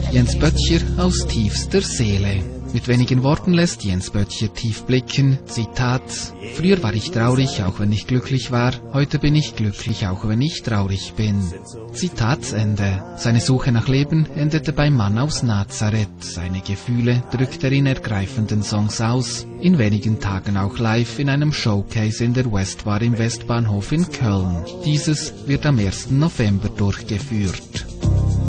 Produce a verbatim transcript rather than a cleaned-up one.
Jens Böttcher aus tiefster Seele. Mit wenigen Worten lässt Jens Böttcher tief blicken. Zitat: Früher war ich traurig, auch wenn ich glücklich war. Heute bin ich glücklich, auch wenn ich traurig bin. Zitatsende. Seine Suche nach Leben endete beim Mann aus Nazareth. Seine Gefühle drückt er in ergreifenden Songs aus. In wenigen Tagen auch live in einem Showcase in der Westbar im Westbahnhof in Köln. Dieses wird am ersten November durchgeführt.